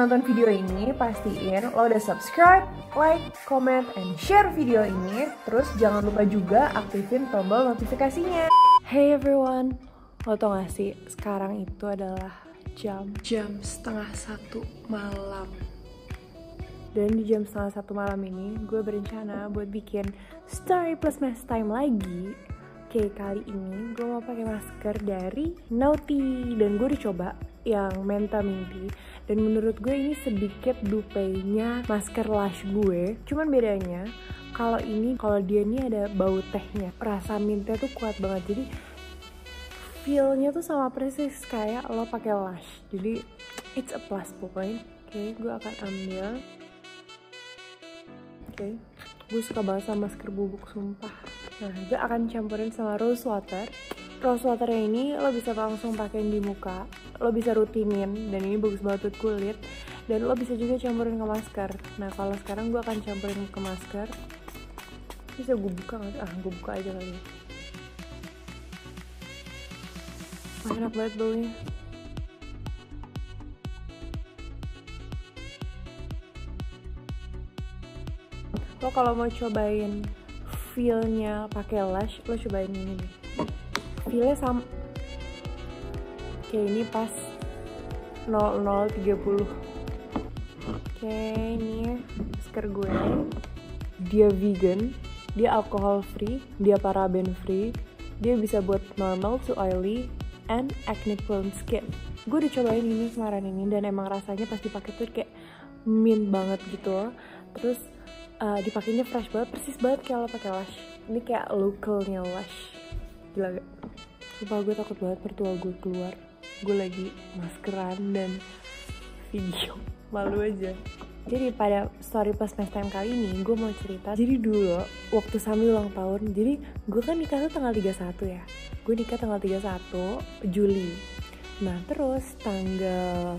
nonton video ini, pastiin lo udah subscribe, like, comment, and share video ini. Terus jangan lupa juga aktifin tombol notifikasinya. Hey everyone, lo tau gak sih sekarang itu adalah jam 1:30 malam. Dan di jam 1:30 malam ini gue berencana buat bikin story plus match time lagi. Oke, kali ini gue mau pakai masker dari Naughty dan gue dicoba yang Menta Minty, dan menurut gue ini sedikit dupenya masker Lush gue. Cuman bedanya kalau dia ini ada bau tehnya, rasa mintnya tuh kuat banget, jadi feelnya tuh sama persis kayak lo pakai Lush, jadi it's a plus pokoknya. Oke, gue akan ambil. Oke, gue suka banget sama masker bubuk, sumpah. Nah, gue akan campurin sama rose water. Rose waternya ini lo bisa langsung pakein di muka, lo bisa rutinin, dan ini bagus banget buat kulit. Dan lo bisa juga campurin ke masker. Nah, kalau sekarang gue akan campurin ke masker. Bisa gue buka nggak? Gue buka aja kali ya. Enak banget baunya. Lo kalau mau cobain feel-nya pakai Lush, lo cobain ini deh. Feelnya sama kayak ini pas 00:30. Oke, ini masker gue. Dia vegan, dia alcohol free, dia paraben free, dia bisa buat normal to oily and acne prone skin. Gue udah cobain ini kemarin ini dan emang rasanya pas dipakai tuh kayak mint banget gitu. Terus dipakainya fresh banget, persis banget kayak lo pakai Lush. Ini kayak localnya Lush. Gila gak? Sumpah gue takut banget mertua gue keluar. Gue lagi maskeran dan video, malu aja. Jadi pada story plus match time kali ini gue mau cerita. Jadi dulu waktu Sami ulang tahun, jadi gue kan nikah tuh tanggal 31 ya. Gue nikah tanggal 31 Juli. Nah terus tanggal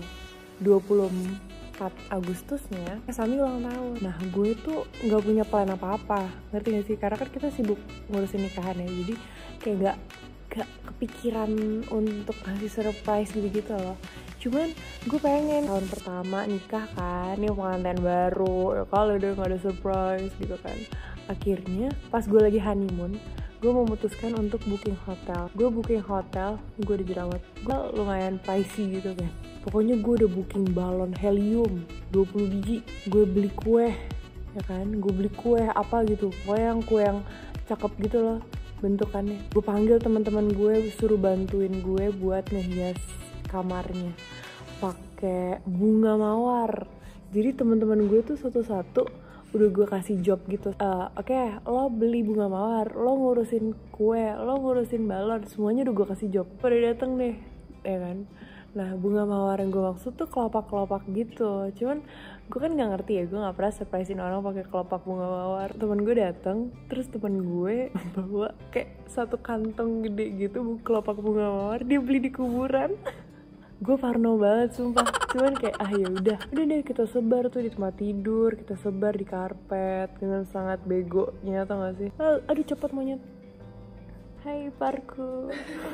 24 Agustusnya Sami ulang tahun. Nah gue tuh gak punya plan apa-apa, ngerti gak sih? Karena kan kita sibuk ngurusin nikahan ya, jadi kayak gak kepikiran untuk ngasih surprise gitu loh. Cuman gue pengen tahun pertama nikah kan, ini pengantin baru ya, kalau udah gak ada surprise gitu kan. Akhirnya pas gue lagi honeymoon, gue memutuskan untuk booking hotel. Gue booking hotel, gue udah jerawat, gue lumayan pricey gitu kan. Pokoknya gue udah booking balon helium 20 biji. Gue beli kue ya kan, gue beli kue apa gitu, pokoknya kue yang cakep gitu loh bentukannya. Gue panggil teman-teman gue, suruh bantuin gue buat ngehias kamarnya pakai bunga mawar. Jadi teman-teman gue tuh satu-satu udah gue kasih job gitu. Oke, lo beli bunga mawar, lo ngurusin kue, lo ngurusin balon, semuanya udah gue kasih job. Pada dateng deh, ya kan. Nah, bunga mawar yang gue maksud tuh kelopak-kelopak gitu. Cuman gue kan nggak ngerti ya, gue nggak pernah surprisein orang pakai kelopak bunga mawar. Temen gue datang, terus temen gue bawa kayak satu kantong gede gitu kelopak bunga mawar, dia beli di kuburan. Gue parno banget sumpah. Cuman kayak ya udah deh kita sebar tuh di tempat tidur, kita sebar di karpet dengan sangat begonya, tau gak sih? Aduh cepet monyet. Hai parku.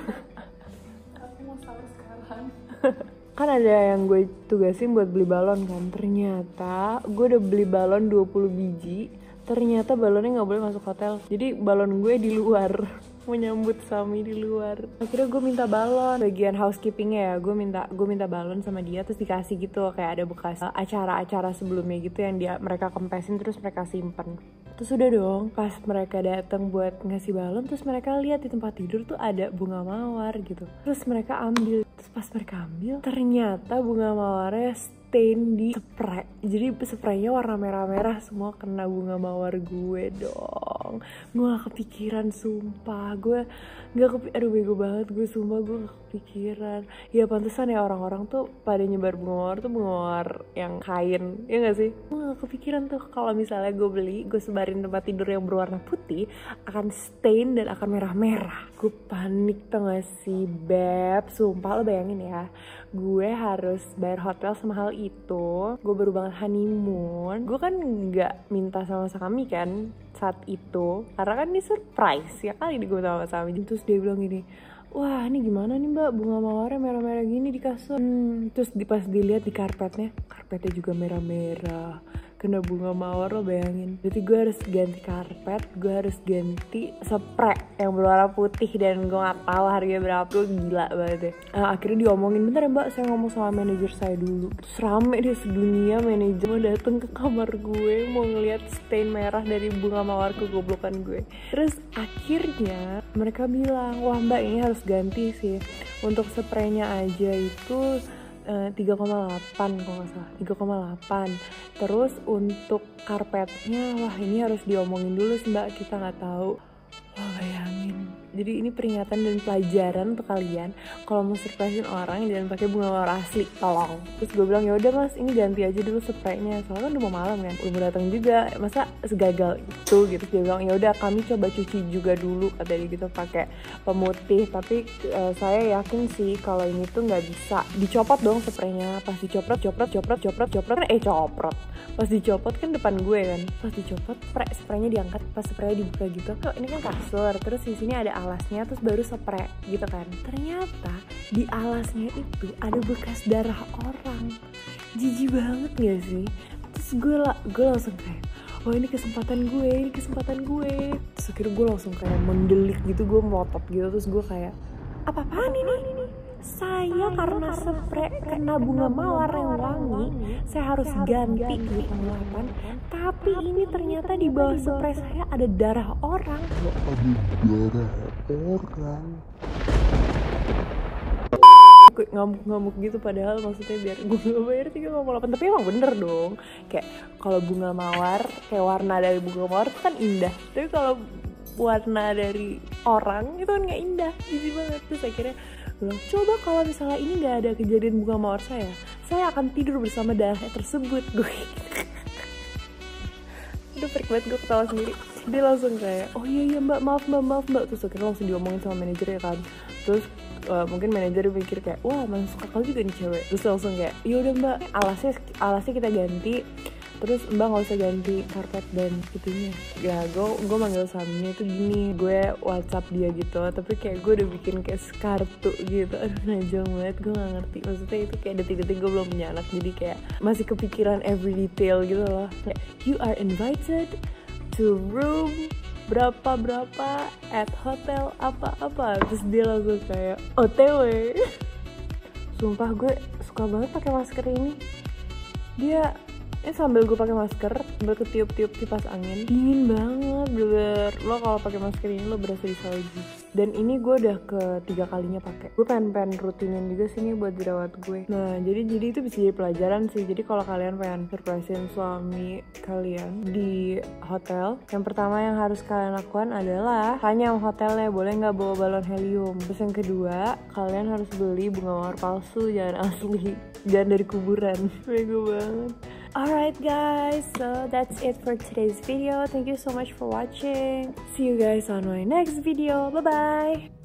Aku mau salah sekarang. Kan ada yang gue tugasin buat beli balon kan. Ternyata gue udah beli balon 20 biji. Ternyata balonnya gak boleh masuk hotel. Jadi balon gue di luar, menyambut Sami di luar. Akhirnya gue minta balon. Bagian housekeepingnya ya, gue minta balon sama dia, terus dikasih gitu kayak ada bekas acara-acara sebelumnya gitu yang mereka kempesin terus mereka simpen. Terus udah dong, pas mereka datang buat ngasih balon, terus mereka lihat di tempat tidur tuh ada bunga mawar gitu. Terus mereka ambil. Terus pas mereka ambil, ternyata bunga mawarnya stain di spray. Jadi spraynya warna merah-merah semua, kena bunga mawar gue dong. Gue gak kepikiran sumpah. Gue gak aduh bego banget gue sumpah, gue gak kepikiran. Ya pantesan ya orang-orang tuh pada nyebar bunga mawar tuh bunga mawar yang kain, ya gak sih? Gue gak kepikiran tuh kalau misalnya gue beli, gue sebarin tempat tidur yang berwarna putih, akan stain dan akan merah-merah. Gue panik tau gak sih beb, sumpah. Lo bayangin ya, gue harus bayar hotel sama hal itu. Gue baru banget honeymoon, gue kan gak minta sama Sami kan saat itu, karena kan ini surprise ya kali gue sama Sami. Terus dia bilang gini, wah ini gimana nih mbak, bunga mawarnya merah-merah gini di kasur. Terus pas dilihat di karpetnya juga merah-merah, kena bunga mawar, lo bayangin. Jadi gue harus ganti karpet, gue harus ganti spray yang berwarna putih, dan gue gak tahu harganya berapa. Gue gila banget deh. Akhirnya diomongin, bentar ya mbak, saya ngomong sama manajer saya dulu. Terus rame deh sedunia, manajer mau dateng ke kamar gue, mau ngeliat stain merah dari bunga mawar kegoblokan gue. Terus akhirnya mereka bilang, wah mbak ini harus ganti sih. Untuk spraynya aja itu 3,8 kalau nggak salah, 3,8. Terus untuk karpetnya, wah ini harus diomongin dulu sih mbak, kita nggak tahu. Wah bayangin. Jadi ini peringatan dan pelajaran untuk kalian, kalau mau surprisein orang jangan pakai bunga mawar asli, tolong. Terus gue bilang ya udah mas, ini ganti aja dulu spraynya, soalnya kan udah mau malam kan, udah mau datang juga, masa segagal itu gitu. Dia bilang ya udah kami coba cuci juga dulu, katanya gitu, pakai pemutih. Tapi saya yakin sih kalau ini tuh nggak bisa dicopot dong spraynya. Pas dicopot pas dicopot kan depan gue kan, pas dicopot spraynya diangkat, pas spraynya dibuka gitu, kok ini kan kasur, terus di sini ada alasnya, terus baru spray gitu kan. Ternyata di alasnya itu ada bekas darah orang. Jijik banget gak sih? Terus gue langsung kayak, oh ini kesempatan gue. Terus akhirnya gue langsung kayak mendelik gitu, gue melotot gitu. Terus gue kayak, apaan ini? Saya karena spray kena bunga mawar yang wangi, saya harus ganti 3,8. Tapi ini ternyata di bawah spray saya ada darah orang. Ngamuk-ngamuk gitu, padahal maksudnya biar gue gak bayar 3,8. Tapi emang bener dong, kayak kalau bunga mawar, kayak warna dari bunga mawar itu kan indah, tapi kalau warna dari orang itu kan gak indah, jijik banget. Terus akhirnya bilang, coba kalau misalnya ini gak ada kejadian bunga mawar saya akan tidur bersama darah tersebut. Gue udah freak banget, gue ketawa sendiri. Dia langsung kayak, oh iya mbak, maaf mbak. Terus akhirnya langsung diomongin sama manajer ya kan. Terus mungkin manajer mikir kayak, wah masuk akal juga nih cewek. Terus langsung kayak, yaudah mbak, alasnya kita ganti, terus mbak nggak usah ganti karpet dan itunya. Ya gue manggil suaminya itu gini, gue WhatsApp dia gitu, tapi kayak gue udah bikin kayak kartu gitu. Aduh najong banget, gue nggak ngerti. Maksudnya itu kayak detik-detik gue belum punya anak, jadi kayak masih kepikiran every detail gitu loh. Kayak, you are invited to room berapa at hotel apa. Terus dia langsung kayak OTW. Sumpah gue suka banget pakai masker ini. Dia sambil gue pakai masker, sambil ketiup-tiup kipas angin, dingin banget bener. Lo kalau pakai masker ini lo berasa di salju. Dan ini gue udah ke-3 kalinya pakai. Gue pengen rutinin juga sih nih buat jerawat gue. Nah jadi itu bisa jadi pelajaran sih. Jadi kalau kalian pengen surprisein suami kalian di hotel, yang pertama yang harus kalian lakukan adalah tanya sama hotelnya boleh nggak bawa balon helium. Terus yang kedua, kalian harus beli bunga mawar palsu, jangan asli, jangan dari kuburan. Bego banget. Alright guys, so that's it for today's video. Thank you so much for watching. See you guys on my next video. Bye bye.